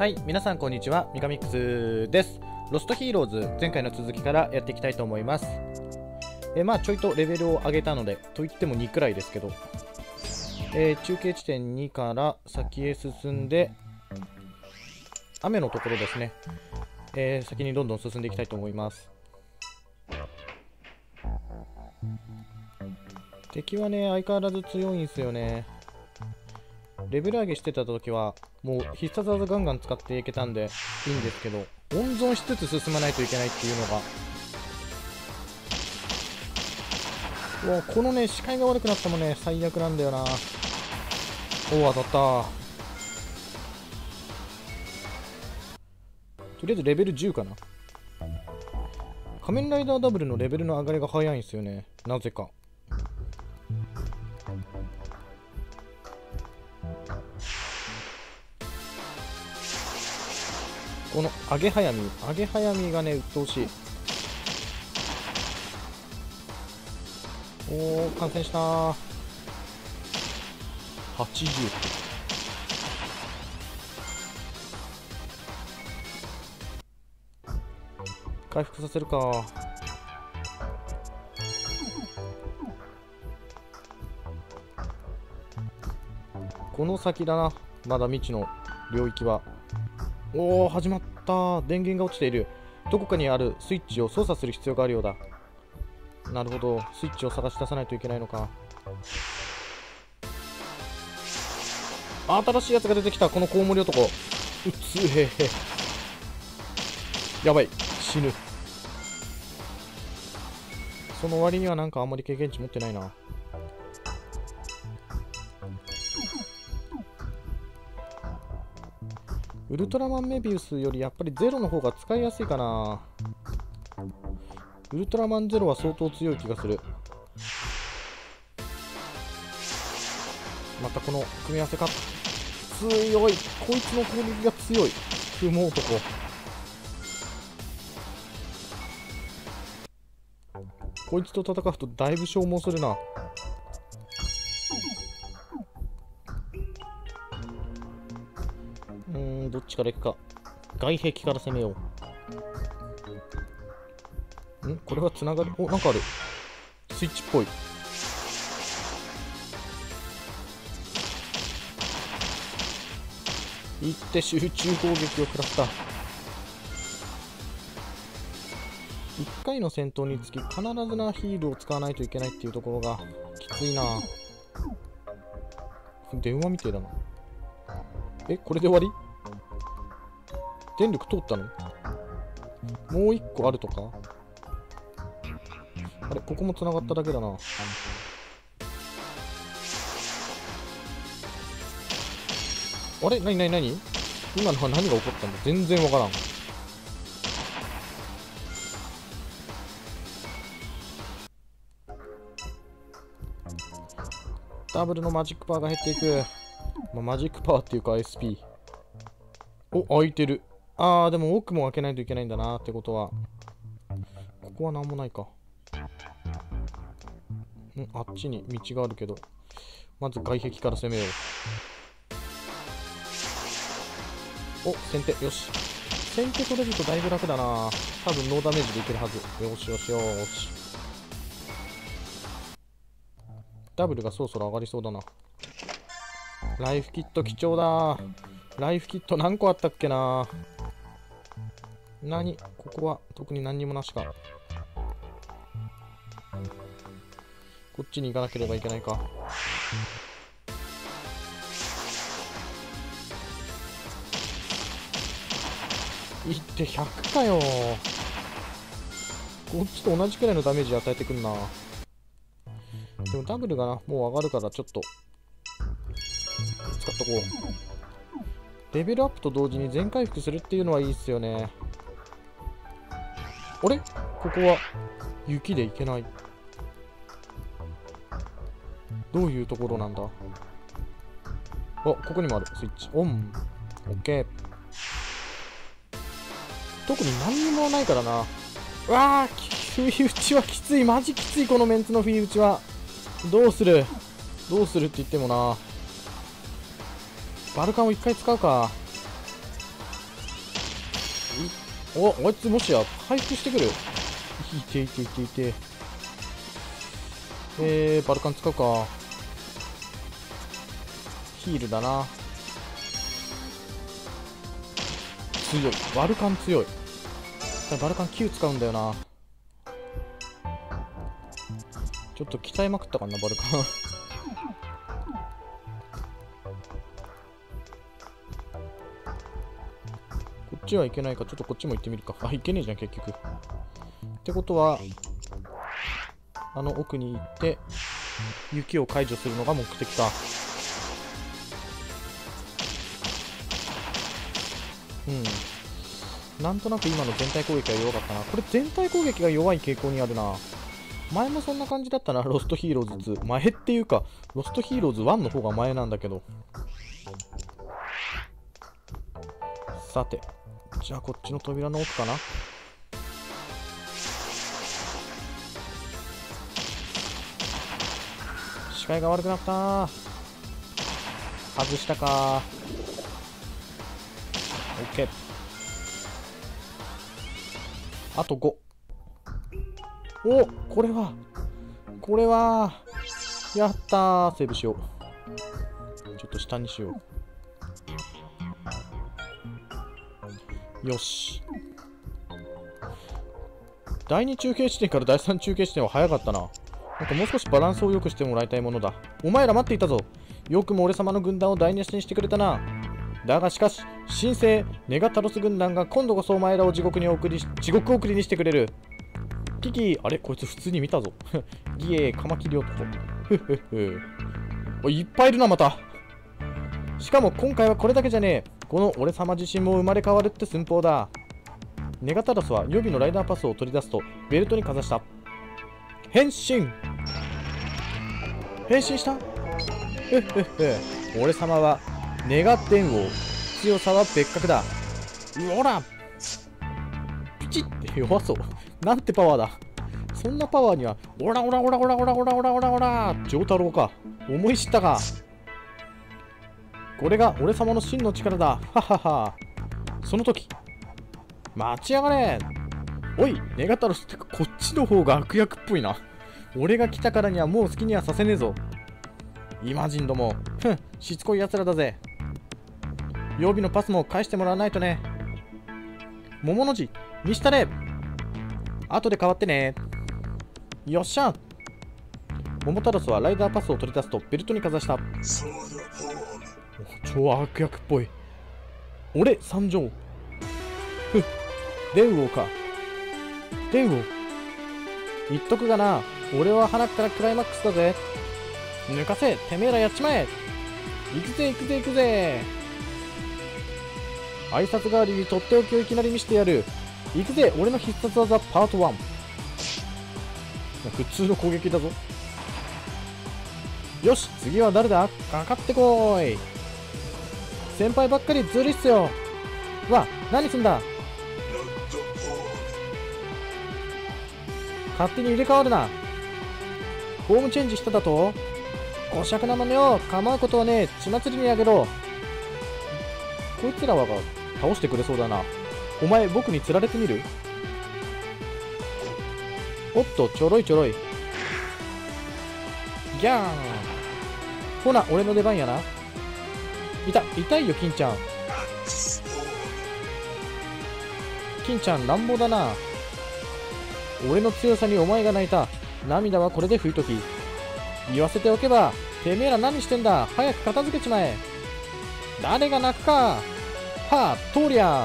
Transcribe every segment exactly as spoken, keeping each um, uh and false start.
はい、皆さんこんにちは、ミカミックスです。ロストヒーローズ、前回の続きからやっていきたいと思います。えまあ、ちょいとレベルを上げたので、といってもにくらいですけど、えー、中継地点にから先へ進んで、雨のところですね、えー、先にどんどん進んでいきたいと思います。敵はね、相変わらず強いんですよね。レベル上げしてた時はもう必殺技ガンガン使っていけたんでいいんですけど、温存しつつ進まないといけないっていうのが、もうこのね視界が悪くなってもね最悪なんだよな。おお、当たった。とりあえずレベルじゅうかな。仮面ライダーダブルのレベルの上がりが早いんですよね、なぜか。この上げ早見上げ早見がね鬱陶しい。おお、感染したー。はちじゅう。回復させるか。この先だな、まだ未知の領域は。おお、始まった。電源が落ちている。どこかにあるスイッチを操作する必要があるようだ。なるほど、スイッチを探し出さないといけないのか。新しいやつが出てきた。このコウモリ男、うつへへ。やばい、死ぬ。その割にはなんかあんまり経験値持ってないな。ウルトラマンメビウスよりやっぱりゼロの方が使いやすいかな。ウルトラマンゼロは相当強い気がする。またこの組み合わせか。強い。こいつの攻撃が強い。雲男。こいつと戦うとだいぶ消耗するな。うーん、どっちからいくか。外壁から攻めよう。ん、これはつながる。お、なんかある。スイッチっぽい。いって集中攻撃を食らった。いっかいの戦闘につき必ずなヒールを使わないといけないっていうところがきついな。電話みてえだな。え、これで終わり？電力通ったの？もう一個あるとか？あれ、ここも繋がっただけだな。あれ、なになになに？今のは何が起こったんだ？全然わからん。ダブルのマジックパワーが減っていく。まあ、マジックパワーっていうか エスピー。お、開いてる。あー、でも奥も開けないといけないんだなってことは。ここはなんもないか。ん、あっちに道があるけど。まず外壁から攻めよう。お、先手。よし。先手取れるとだいぶ楽だな。多分ノーダメージでいけるはず。よしよしよし。ダブルがそろそろ上がりそうだな。ライフキット貴重だ。ライフキット何個あったっけな。何？ここは特に何にもなしか。こっちに行かなければいけないか。いってひゃくかよ。こっちと同じくらいのダメージ与えてくんな。でもダブルがな、もう上がるからちょっと使っとこう。レベルアップと同時に全回復するっていうのはいいっすよね。あれ？ここは雪で行けない。どういうところなんだ？あ、ここにもある。スイッチオン。オッケー。特に何にもないからな。うわー、不意打ちはきつい。マジきつい、このメンツの不意打ちは。どうするどうするって言ってもな。バルカンを一回使うか。 お、あいつもしや回復してくる。いていていていて。えー、バルカン使うか。ヒールだな。強い。バルカン強い。バルカンきゅう使うんだよな。ちょっと鍛えまくったかな、バルカン。こっちはいけないか。ちょっとこっちも行ってみるか。あ、いけねえじゃん、結局。ってことは、あの奥に行って、雪を解除するのが目的か。うん。なんとなく今の全体攻撃が弱かったな。これ全体攻撃が弱い傾向にあるな。前もそんな感じだったな、ロストヒーローズツー。前っていうか、ロストヒーローズワンの方が前なんだけど。さて、じゃあこっちの扉の奥かな。視界が悪くなったー。外したかー。 OK。 あとご。お、これはこれはやったー。セーブしよう。ちょっと下にしよう。よし。だいに中継地点からだいさん中継地点は早かったな。なんかもう少しバランスを良くしてもらいたいものだ。お前ら待っていたぞ。よくも俺様の軍団を台無しにしてくれたな。だがしかし、神聖ネガタロス軍団が今度こそお前らを地獄に送り地獄送りにしてくれる。キキ、あれこいつ普通に見たぞ。ギエー、カマキリ男。ふふふ。おい、いっぱいいるな、また。しかも今回はこれだけじゃねえ。この俺様自身も生まれ変わるって寸法だ。ネガタロスは予備のライダーパスを取り出すとベルトにかざした。変身変身したふふふ。俺様はネガ天王。強さは別格だ。うおらピチッて弱そう。なんてパワーだ。そんなパワーには、オラオラオラオラオラオラオラオラオラ丈太郎か。思い知ったか。これが俺様の真の力だ。ははは。その時、待ちやがれ。おい、ネガタロスってか、こっちの方が悪役っぽいな。俺が来たからにはもう好きにはさせねえぞ。イマジンども、ふん、しつこい奴らだぜ。曜日のパスも返してもらわないとね。桃の字、見したれ。後で変わってね。よっしゃ。桃太郎はライダーパスを取り出すとベルトにかざした。超悪役っぽい。俺参上。ふっ、電王か。電王言っとくがな、俺は花からクライマックスだぜ。抜かせ、てめえらやっちまえ。行くぜ行くぜ行くぜ。挨拶代わりにとっておきをいきなり見せてやる。行くぜ、俺の必殺技パートワン。普通の攻撃だぞ。よし、次は誰だ。かかってこーい。先輩ばっかりずるいっすよ。わ、何すんだ。勝手に入れ替わるな。フォームチェンジしただと。こしゃくなまねを構うことはねえ。血祭りにあげろ。こいつらは倒してくれそうだな。お前僕に釣られてみる。おっと、ちょろいちょろい。ギャーン。ほな、俺の出番やな。いた、痛いよ金ちゃん。金ちゃん乱暴だな。俺の強さにお前が泣いた。涙はこれで拭いとき。言わせておけば、てめえら何してんだ。早く片付けちまえ。誰が泣くか。はあ、通りゃ。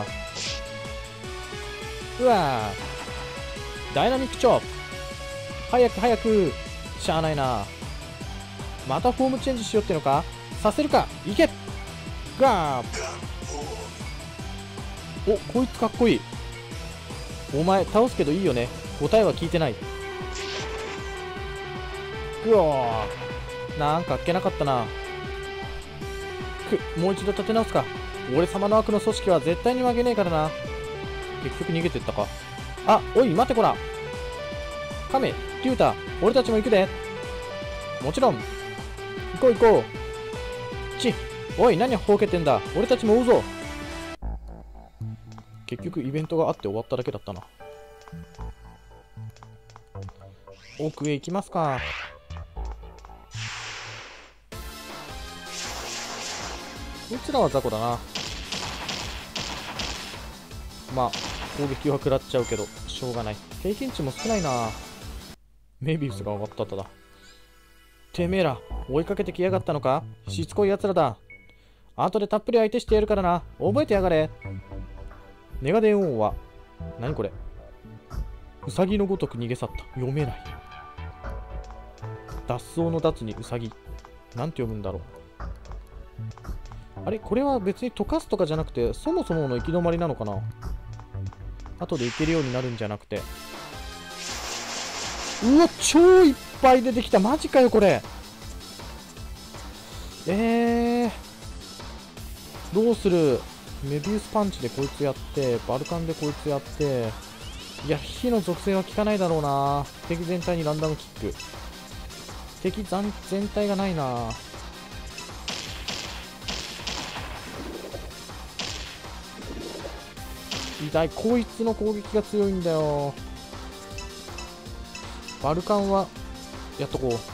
うわぁ。ダイナミックチョップ。早く早く。しゃあないな。またフォームチェンジしようってのか。させるか。いけ。ガー。お、こいつかっこいい。お前倒すけどいいよね。答えは聞いてない。うわー、なんかあっけなかったな。く、もう一度立て直すか。俺様の悪の組織は絶対に負けねえからな。結局逃げてったか。あ、おい待ってこら。カメ、リュウタ、俺たちも行くで。もちろん。行こう行こう。ち、おい何ほうけてんだ。俺たちも追うぞ。 結局イベントがあって終わっただけだったな。奥へ行きますか。こちらは雑魚だな。まあ攻撃は食らっちゃうけどしょうがない。経験値も少ないな。メビウスが終わった後だ。てめえら追いかけてきやがったのか。しつこいやつらだ。後でたっぷり相手してやるからな。覚えてやがれ。ネガデン王は何これ。ウサギのごとく逃げ去った。読めない。脱走の脱にウサギ。なんて読むんだろう。あれこれは別に溶かすとかじゃなくて、そもそもの行き止まりなのかな。後で行けるようになるんじゃなくて。うわ、超いっぱい出てきた。マジかよこれ。えー、どうする。メビウスパンチでこいつやって、バルカンでこいつやって。いや、火の属性は効かないだろうな。敵全体にランダムキック。敵全体がないな。痛い。こいつの攻撃が強いんだよ。バルカンはやっとこう。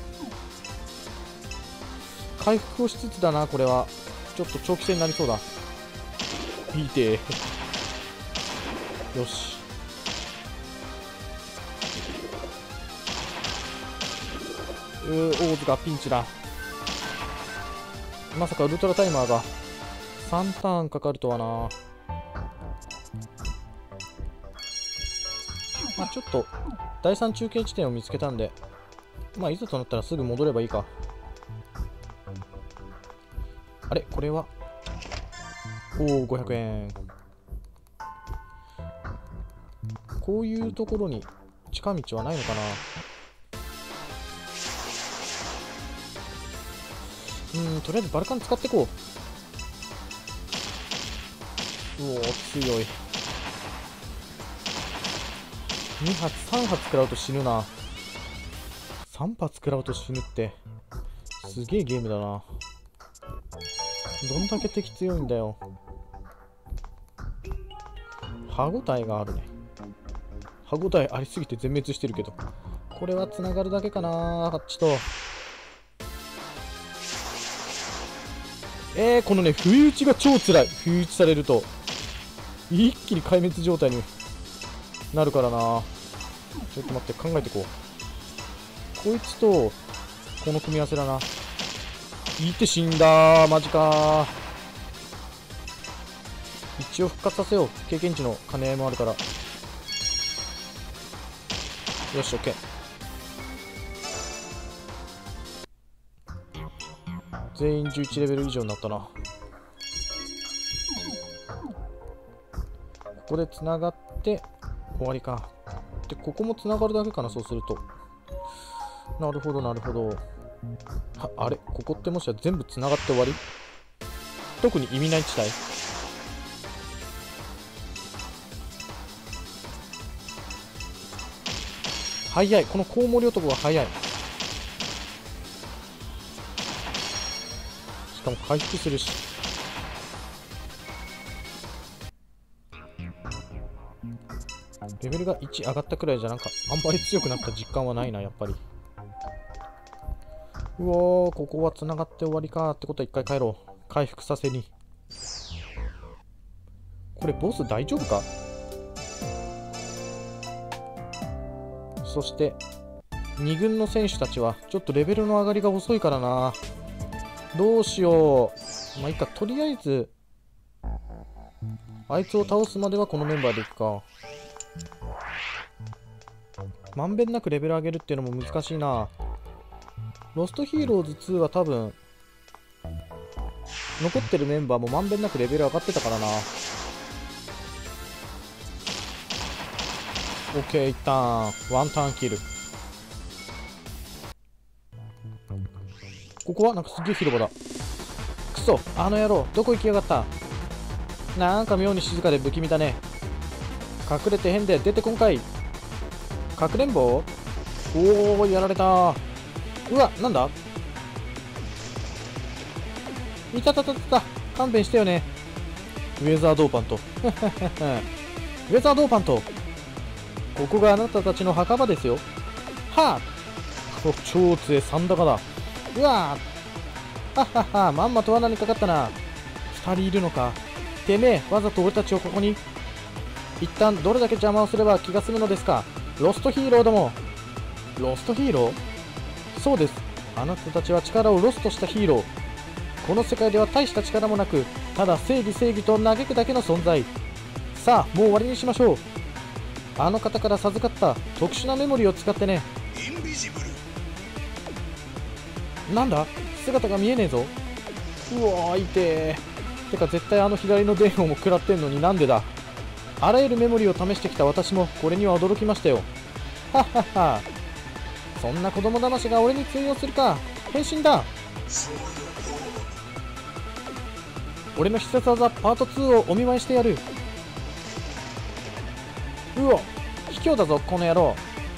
回復をしつつだな。これはちょっと長期戦になりそうだ。いいてよし。うー、オーズがピンチだ。まさかウルトラタイマーがさんターンかかるとはな。まあちょっとだいさん中継地点を見つけたんで、まあいざとなったらすぐ戻ればいいか。あれこれはおおごひゃくえん。こういうところに近道はないのかな。うん、とりあえずバルカン使っていこう。うおー強い。に発さん発食らうと死ぬな。さん発食らうと死ぬってすげえゲームだな。どんだけ敵強いんだよ。歯ごたえがあるね。歯ごたえありすぎて全滅してるけど、これはつながるだけかな。あっちとえー、このね不意打ちが超辛い。不意打ちされると一気に壊滅状態になるからな。ちょっと待って考えてこう。こいつとこの組み合わせだな。いて死んだー。マジかー。一応復活させよう。経験値の兼ね合いもあるから。よし OK。 全員じゅういちレベル以上になったな。ここでつながって終わりか。でここもつながるだけかな。そうするとなるほどなるほど。あ, あれここってもしや全部つながって終わり。特に意味ない地帯。早い。このコウモリ男が早い。しかも回復するし。レベルがいち上がったくらいじゃなんかあんまり強くなった実感はないなやっぱり。うおー、ここはつながって終わりか。ってことは一回帰ろう。回復させに。これボス大丈夫か。そしてに軍の選手たちはちょっとレベルの上がりが遅いからな。どうしよう。まあいいか。とりあえずあいつを倒すまではこのメンバーでいくか。まんべんなくレベル上げるっていうのも難しいな。ロストヒーローズツーは多分残ってるメンバーもまんべんなくレベル上がってたからな。 OK。 一旦ワンターンキル。ここはなんかすげえ広場だ。くそあの野郎どこ行きやがった。なんか妙に静かで不気味だね。隠れて変で出てこんかい。かくれんぼ。おおやられた。うわなんだ。いたたたたた。勘弁してよね。 ウェザードーパントウェザードーパント、ここがあなたたちの墓場ですよ。はあ、お超強い三高だ。うわー、はっはっは、まんまと罠にかかったな。二人いるのか。てめえ、わざと俺たちをここに。一旦どれだけ邪魔をすれば気が済むのですか、ロストヒーローども。ロストヒーロー？そうです、あなたたちは力をロストしたヒーロー。この世界では大した力もなく、ただ正義正義と嘆くだけの存在。さあ、もう終わりにしましょう。あの方から授かった特殊なメモリーを使ってね。インビジブル。なんだ、姿が見えねえぞ。うわー、痛え。てか絶対あの左の電王も食らってんのになんでだ。あらゆるメモリーを試してきた私もこれには驚きましたよ。はっはっは、そんな子供騙しが俺に通用するか。変身だ。俺の必殺技パートツーをお見舞いしてやる。うお、卑怯だぞこの野郎。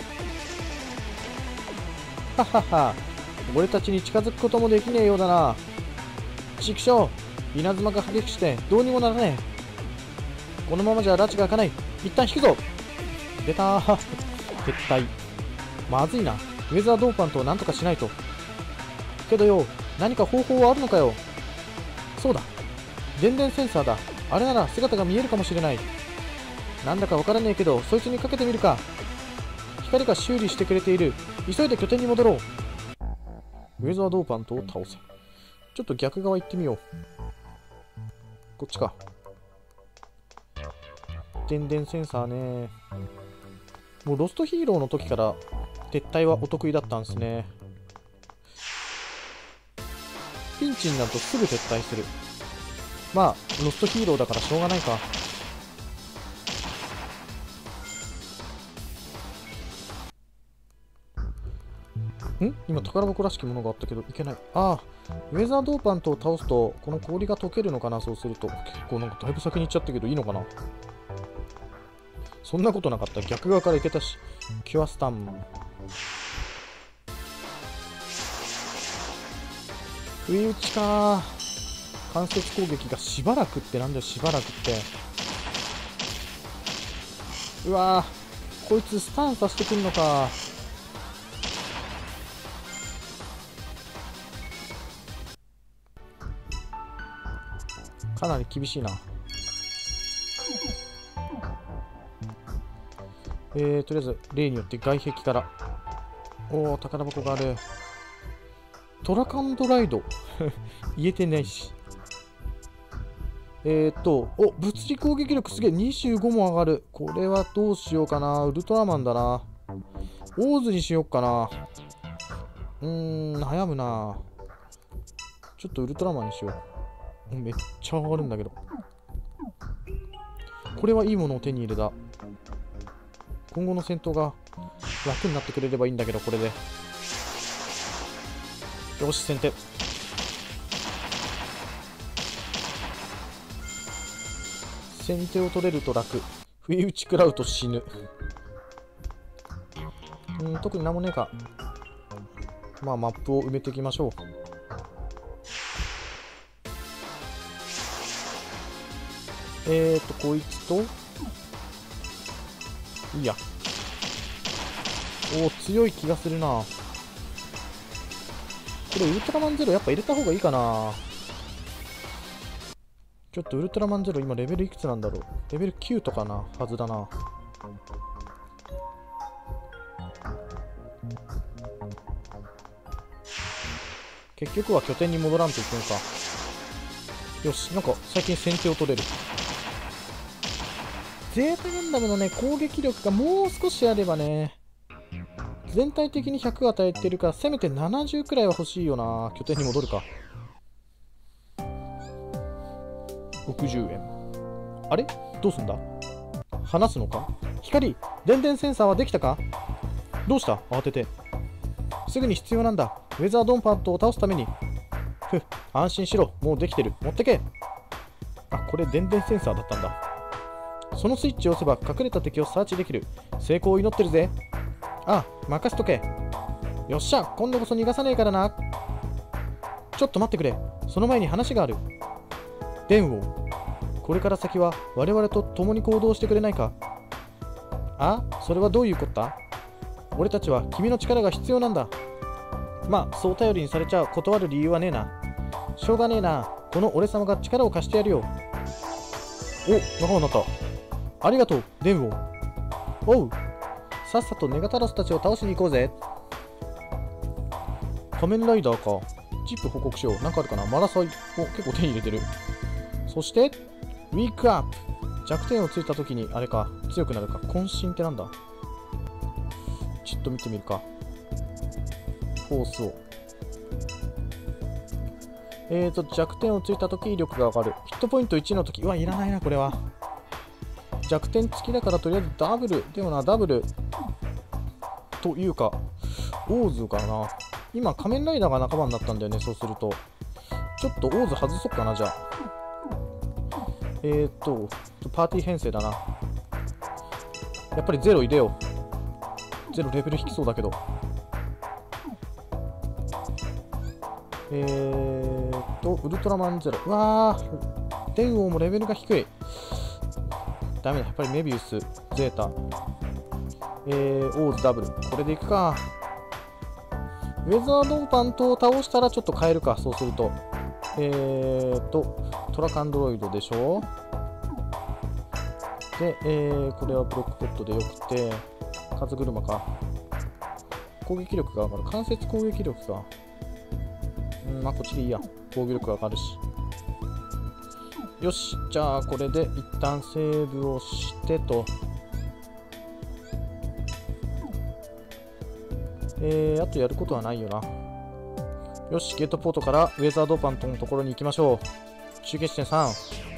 はっはっは、俺たちに近づくこともできねえようだな。畜生、稲妻が激しくしてどうにもならねえ。このままじゃ拉致が開かない。一旦引くぞ。出たー撤退。まずいな、ウェザードーパントをなんとかしないと。けどよ、何か方法はあるのかよ。そうだ、電電センサーだ。あれなら姿が見えるかもしれない。なんだかわからねえけど、そいつにかけてみるか。光が修理してくれている。急いで拠点に戻ろう。ウェザードーパントを倒せ。ちょっと逆側行ってみよう。こっちか。電電センサーね。もうロストヒーローの時から撤退はお得意だったんですね。ピンチになるとすぐ撤退する。まあロストヒーローだからしょうがないか。ん？今宝箱らしきものがあったけどいけない。ああ、ウェザードーパントを倒すとこの氷が溶けるのかな。そうすると結構なんかだいぶ先に行っちゃったけどいいのかな。そんなことなかった。逆側から行けたし。キュアスタン。不意打ちか。間接攻撃がしばらくってなんだよ、しばらくって。うわぁ、こいつスタンさせてくんのか。かなり厳しいな。えー、とりあえず例によって外壁から。おお、宝箱がある。トラカンドライド言えてないし。えーっとお、物理攻撃力すげえにじゅうごも上がる。これはどうしようかな。ウルトラマンだな。オーズにしよっかな。うーん、悩むな。ちょっとウルトラマンにしよう。めっちゃ上がるんだけど。これはいいものを手に入れた。今後の戦闘が楽になってくれればいいんだけど、これで。よし、先手。先手を取れると楽。不意打ち食らうと死ぬ。うん、特になんもねえか。まあ、マップを埋めていきましょう。えーと、こいつと、いいや。おお、強い気がするな。これ、ウルトラマンゼロやっぱ入れた方がいいかな。ちょっとウルトラマンゼロ今レベルいくつなんだろう。レベルきゅうとかなはずだな。結局は拠点に戻らんといけんか。よし、なんか最近先手を取れる。ゼータガンダムのね、攻撃力がもう少しあればね、全体的にひゃく与えてるから、せめてななじゅうくらいは欲しいよな。拠点に戻るか。ろくじゅうえん。あれどうすんだ。話すのか。光、電電センサーはできたか。どうした、慌てて。すぐに必要なんだ。ウェザードンパントを倒すために。ふっ、安心しろ。もうできてる。持ってけ。あ、これ電電センサーだったんだ。そのスイッチを押せば隠れた敵をサーチできる。成功を祈ってるぜ。ああ、任せとけ。よっしゃ、今度こそ逃がさねえからな。ちょっと待ってくれ。その前に話がある。電王、 これから先は我々と共に行動してくれないか？あ、それはどういうことだ？俺たちは君の力が必要なんだ。まあ、そう頼りにされちゃ断る理由はねえな。しょうがねえな。この俺様が力を貸してやるよ。お、仲間になった。ありがとう、デンウォー。おう、さっさとネガタラスたちを倒しに行こうぜ。仮面ライダーか。チップ報告しよう。なんかあるかな。マラサイ。お、結構手に入れてる。そして、ウィークアップ。弱点をついたときに、あれか、強くなるか。渾身ってなんだ。ちょっと見てみるか。フォースを。えーと、弱点をついたとき威力が上がる。ヒットポイントいちのとき、うわ、いらないな、これは。弱点付きだからとりあえずダブル。でもな、ダブル。というか、オーズかな。今、仮面ライダーが仲間になったんだよね、そうすると。ちょっとオーズ外そっかな、じゃあ。えーと、パーティー編成だな。やっぱりゼロ入れよう。ゼロレベル低そうだけど。えーと、ウルトラマンゼロ。うわー、電王もレベルが低い。ダメだ、やっぱりメビウス、ゼータ。えー、オーズダブル。これでいくか。ウェザードーパントを倒したらちょっと変えるか、そうすると。えーと、トラカンドロイドでしょ。で、えー、これはブロックポットでよくて、風車か。攻撃力が上がる。関節攻撃力か。うん、まあこっちでいいや。防御力が上がるし。よし、じゃあこれで一旦セーブをしてと。えー、あとやることはないよな。よし、ゲートポートからウェザードーパントのところに行きましょう。中継地点さん。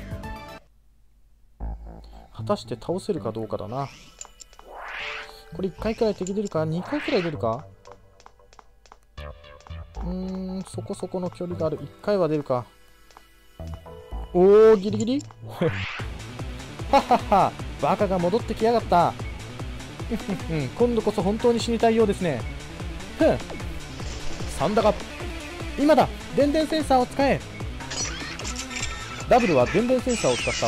果たして倒せるかどうかだな。これいっかいくらい敵出るか ?に 回くらい出るか。うーん、そこそこの距離がある。いっかいは出るか。おー、ギリギリはっはっは、バカが戻ってきやがった。今度こそ本当に死にたいようですね。ふん。サンダが、今だ、電電センサーを使え。ダブルは電電センサーを使った。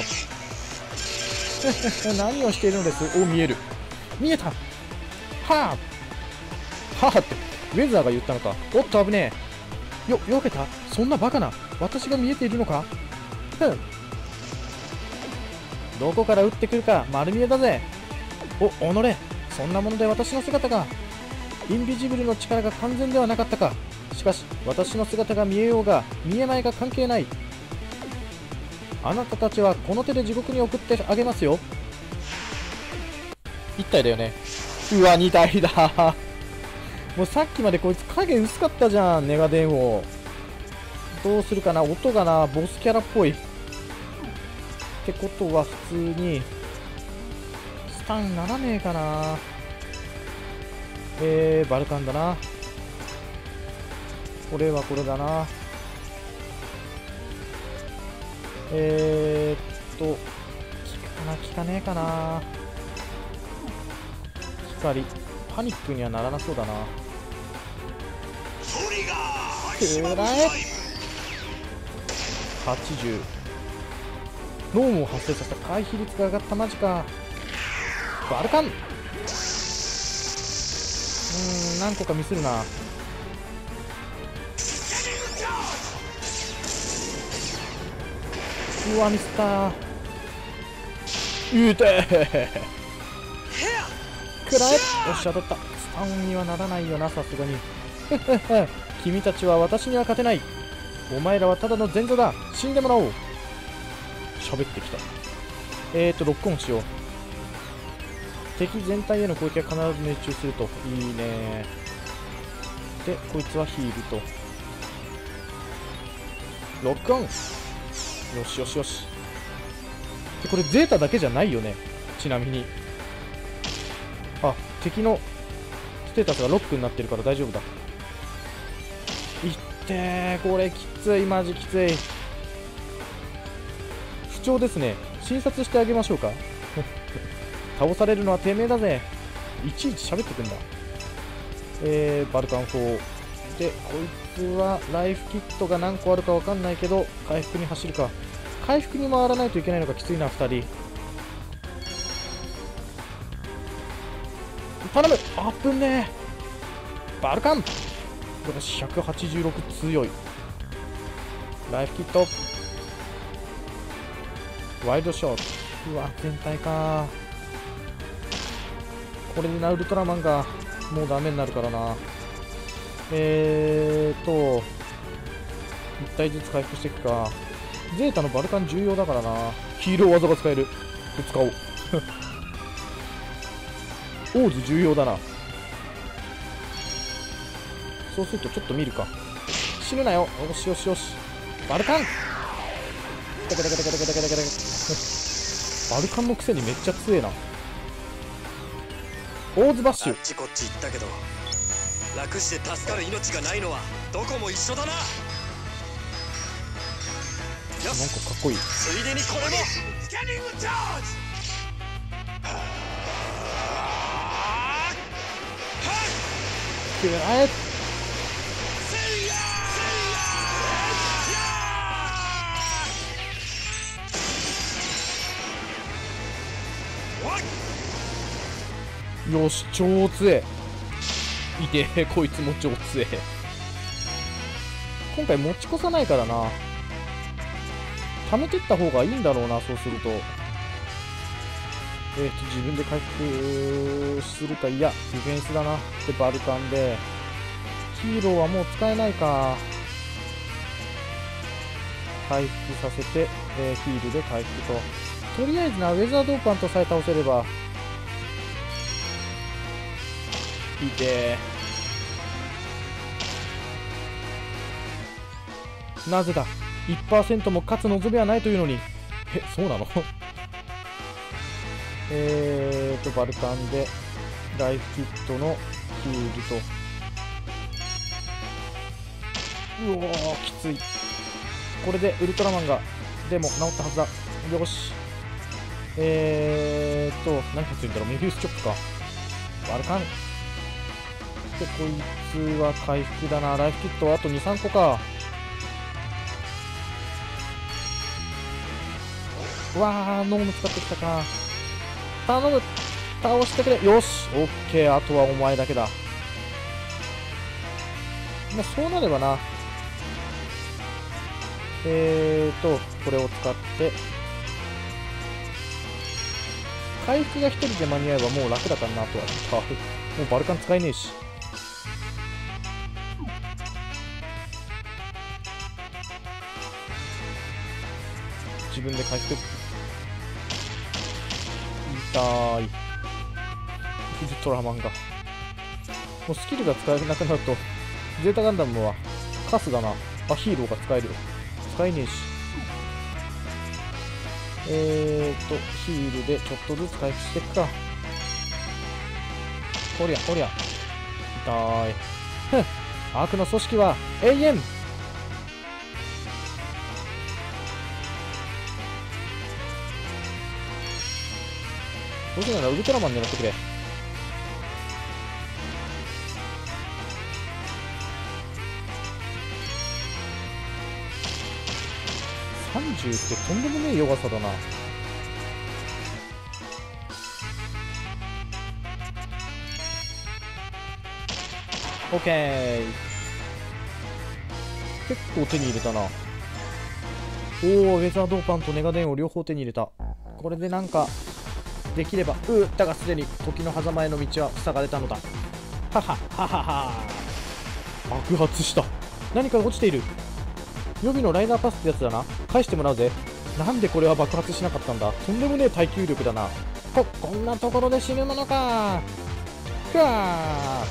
何をしているのです。お、見える。見えた。はあ。はあって、ウェザーが言ったのか。おっと、危ねえ。よ、よけた。そんなバカな。私が見えているのか。ふん。どこから撃ってくるか丸見えだぜ。お、おのれ。そんなもので私の姿が。インビジブルの力が完全ではなかったか。しかし、私の姿が見えようが、見えないが関係ない。あなたたちはこの手で地獄に送ってあげますよ。いち体だよね。うわ、に体だ。もうさっきまでこいつ影薄かったじゃん、ネガデンを。どうするかな、音がな、ボスキャラっぽい。ってことは普通に、スタンならねえかな。えー、バルカンだな。これはこれだな。えーっと、効くかな、効かねえかな。光、パニックにはならなそうだな。くらえはちじゅう。ノームを発生させた。回避率が上がった。マジか。バルカン。うーん、何個かミスるな。うわ、ミスったー。うーてー。くらえ。よし、当たった。スタンにはならないよな、さすがに。君たちは私には勝てない。お前らはただの前座だ。死んでもらおう。喋ってきた。えーと、ロックオンしよう。敵全体への攻撃は必ず命中すると。いいね。で、こいつはヒールと。ロックオン。よしよしよし。で、これゼータだけじゃないよね。ちなみに。あ、敵のステータスがロックになってるから大丈夫だ。いってー、これきつい、マジきつい。不調ですね。診察してあげましょうか。倒されるのはてめえだぜ。いちいち喋ってくんだ。えー、バルカンフォー。で、こいつはライフキットが何個あるかわかんないけど、回復に走るか。 回復に回らないといけないのがきついな。ふたり頼む。あぶねえ。バルカン。よし、ひゃくはちじゅうろく強い。ライフキット、ワイルドショット。うわ、全体か。これでな、ウルトラマンがもうダメになるからな。えーといったいずつ回復していくか。ゼータのバルカン重要だからな。ヒーロー技が使える。使おうオーズ重要だな。そうするとちょっと見るか。死ぬなよ。よしよしよし。バルカンバルカンのくせにめっちゃ強えな。オーズバッシュ。 あっちこっち行ったけど楽して助かる命がないのはどこも一緒だな。よし、 なんかかっこいい。 ついでにこれもスキャニングチャージ。 くらえ。よし、超強え。いてえ、こいつも超強え。今回持ち越さないからな。溜めてった方がいいんだろうな、そうすると。えっと、自分で回復するか。いや、ディフェンスだな。で、バルカンで。ヒーローはもう使えないか。回復させて、えー、ヒールで回復と。とりあえずな、ウェザードーパンとさえ倒せれば。いてー。なぜだ ?いちパーセント も勝つ望みはないというのに。え、そうなのえーと、バルカンで、ライフキットのヒールと。うおー、きつい。これでウルトラマンが、でも治ったはずだ。よし。えーと、何がついんだろう。メビウスチョップか。バルカン。で、こいつは回復だな。ライフキットはあとに、さんこか。うわー、ノーム使ってきたか。頼む。倒してくれ。よし。オッケー。あとはお前だけだ。まあ、そうなればな。えーと、これを使って、回復がひとりで間に合えばもう楽だからなとは。もうバルカン使えねえし。自分で回復。痛い。ウルトラマンが。もうスキルが使えなくなると、ゼータガンダムはカスだな。あ、ヒーローが使える。使えねえし。えーと、ヒールでちょっとずつ回復していくか。おりゃ、おりゃ。痛い。ふん。悪の組織は永遠。どうせならウルトラマン狙ってくれ。さんじゅうってとんでもねえ弱さだな。オッケー。結構手に入れたな。おお、ウェザードーパンとネガデンを両方手に入れた。これでなんかできれば。うーだがすでに時の狭間への道は塞がれたのだ。ははははは。爆発した。何かが落ちている。予備のライダーパスってやつだな。返してもらうぜ。なんでこれは爆発しなかったんだ。とんでもねえ耐久力だな。こ、こんなところで死ぬものか。くわ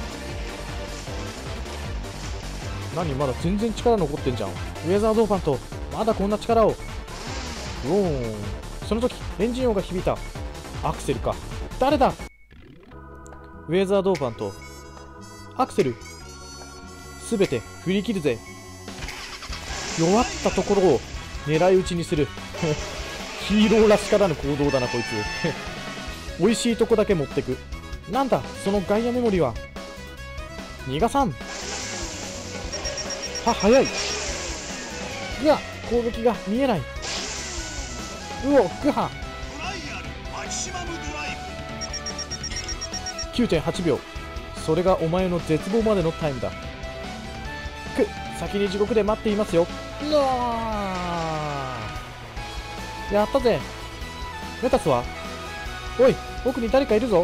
ー。何、まだ全然力残ってんじゃん。ウェザードーパンと、まだこんな力を。うおーん。その時、エンジン音が響いた。アクセルか。誰だ。ウェザードーパンと、アクセル。すべて振り切るぜ。弱ったところを狙い撃ちにする。ヒーローらしからぬ行動だなこいつ。美味しいとこだけ持ってく。なんだそのガイアメモリーは。逃がさん。は、早い。いや攻撃が見えない。 うおグハ きゅうてんはちびょう、それがお前の絶望までのタイムだ。く先に地獄で待っていますよ。うわー、やったぜ。メタスは？おい、奥に誰かいるぞ。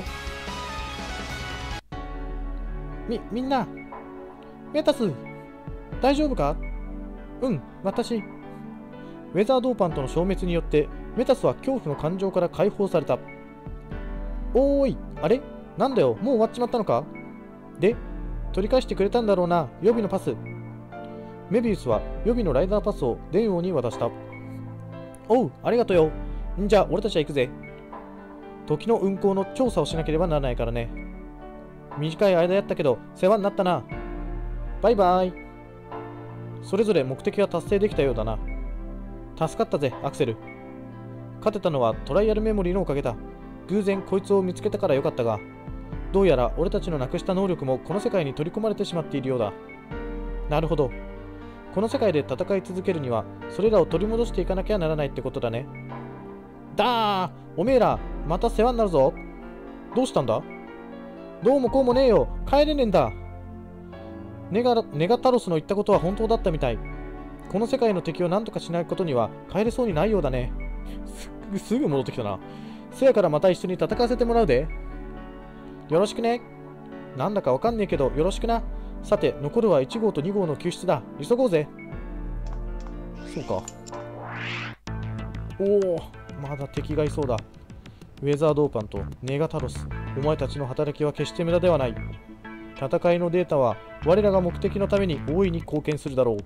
みみんな、メタス大丈夫か？うん、私。ウェザードーパンとの消滅によってメタスは恐怖の感情から解放された。おーい、あれなんだよ、もう終わっちまったのか？で、取り返してくれたんだろうな、予備のパス。メビウスは予備のライダーパスを電王に渡した。おう、ありがとうよ。んじゃあ、俺たちは行くぜ。時の運行の調査をしなければならないからね。短い間やったけど、世話になったな。バイバイ。それぞれ目的は達成できたようだな。助かったぜ、アクセル。勝てたのはトライアルメモリーのおかげだ。偶然こいつを見つけたからよかったが、どうやら俺たちのなくした能力もこの世界に取り込まれてしまっているようだ。なるほど。この世界で戦い続けるには、それらを取り戻していかなきゃならないってことだね。だー、おめえら、また世話になるぞ。どうしたんだ？どうもこうもねえよ。帰れねえんだ。ネガ、ネガタロスの言ったことは本当だったみたい。この世界の敵を何とかしないことには帰れそうにないようだね。す, すぐ戻ってきたな。せやからまた一緒に戦わせてもらうで。よろしくね。なんだかわかんねえけどよろしくな。さて、残るはいち号とに号の救出だ。急ごうぜ。そうか。おお、まだ敵がいそうだ。ウェザードーパンとネガタロス、お前たちの働きは決して無駄ではない。戦いのデータは我らが目的のために大いに貢献するだろう。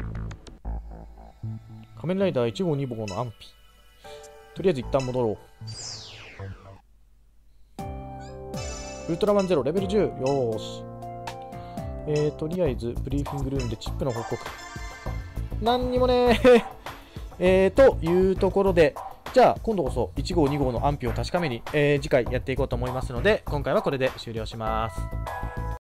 仮面ライダーいち号に号の安否。とりあえず一旦戻ろう。ウルトラマンゼロレベルじゅう。よーし。えー、とりあえずブリーフィングルームでチップの報告。なんにもねーえーというところで、じゃあ今度こそいち号に号の安否を確かめに、えー、次回やっていこうと思いますので、今回はこれで終了します。